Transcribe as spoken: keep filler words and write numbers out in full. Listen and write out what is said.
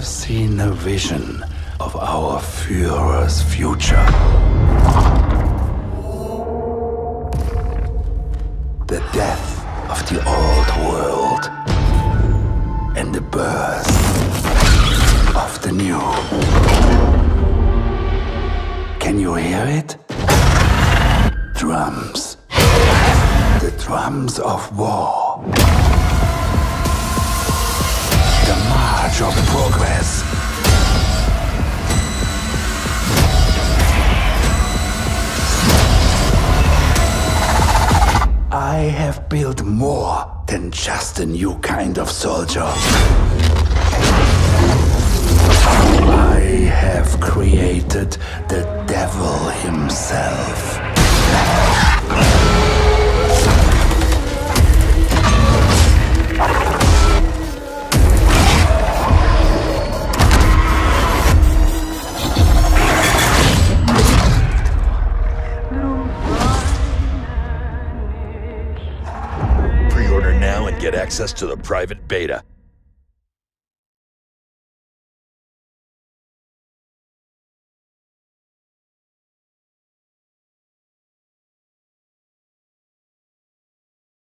seen a vision of our Führer's future. The death of the old world and the birth of the new. Can you hear it? Drums. The drums of war. The march of progress. I have built more than just a new kind of soldier. I have created the devil himself. Pre-order now and get access to the private beta.